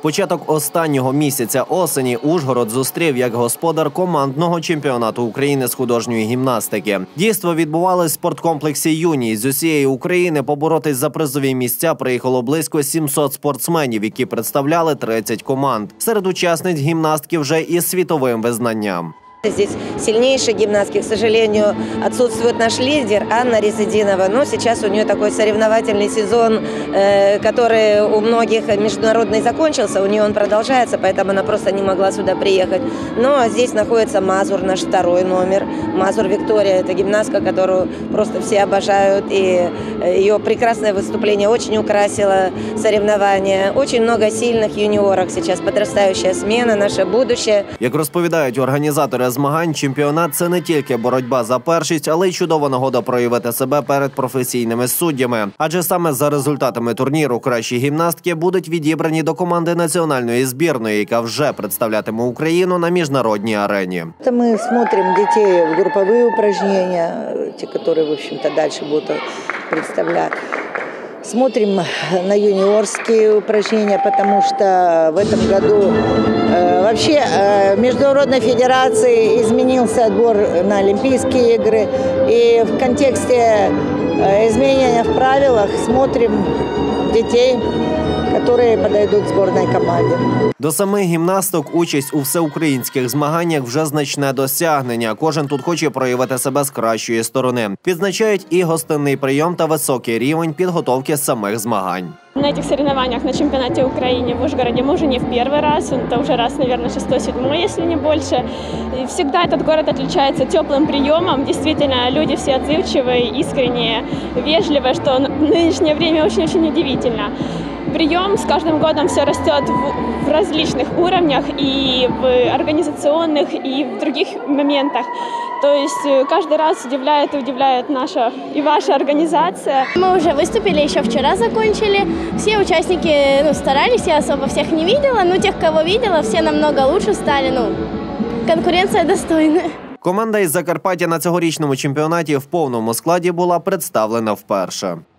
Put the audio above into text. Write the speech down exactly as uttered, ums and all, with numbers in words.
Початок останнього місяця осені Ужгород зустрів як господар командного чемпіонату України з художньої гімнастики. Дійство відбувалось в спорткомплексі «Юній». З усієї України поборотись за призові місця приїхало близько сімсот спортсменів, які представляли тридцять команд. Серед учасниць гімнастки вже із світовим визнанням. Здесь сильнейшие гимнастки. К сожалению, отсутствует наш лидер Анна Резидинова. Но сейчас у нее такой соревновательный сезон, который у многих международный закончился, у нее он продолжается, поэтому она просто не могла сюда приехать. Но здесь находится Мазур, наш второй номер. Мазур Виктория – это гимнастка, которую просто все обожают. И ее прекрасное выступление очень украсило соревнования. Очень много сильных юниорок сейчас, подрастающая смена, наше будущее. Як розповідають організатори змагань, чемпіонат – це не тільки боротьба за першість, але й чудова нагода проявити себе перед професійними суддями. Адже саме за результатами турніру кращі гімнастки будуть відібрані до команди національної збірної, яка вже представлятиме Україну на міжнародній арені. Ми смотрим дітей в групові упражнення, ті, які, в общем-то, далі будуть представляти. Смотрим на юниорские упражнения, потому что в этом году э, вообще э, Международной Федерации изменился отбор на Олимпийские игры. И в контексте э, изменения в правилах смотрим детей, які подойдуть збірній команді. До самих гімнасток участь у всеукраїнських змаганнях вже значне досягнення. Кожен тут хоче проявити себе з кращої сторони. Відзначають і гостинний прийом та високий рівень підготовки самих змагань. На этих соревнованиях на чемпионате Украины в Ужгороде мы уже не в первый раз, это уже раз, наверное, шестой-седьмой, если не больше. И всегда этот город отличается теплым приемом. Действительно, люди все отзывчивые, искренние, вежливые, что в нынешнее время очень-очень удивительно. Прием с каждым годом все растет в различных уровнях, и в организационных, и в других моментах. То есть каждый раз удивляет и удивляет наша и ваша организация. Мы уже выступили, еще вчера закончили. Все участники ну, старались, я особо всех не видела, но тех, кого видела, все намного лучше стали. Ну, конкуренция достойная. Команда із Закарпаття на цьогорічному чемпіонаті в повному складі була представлена вперше.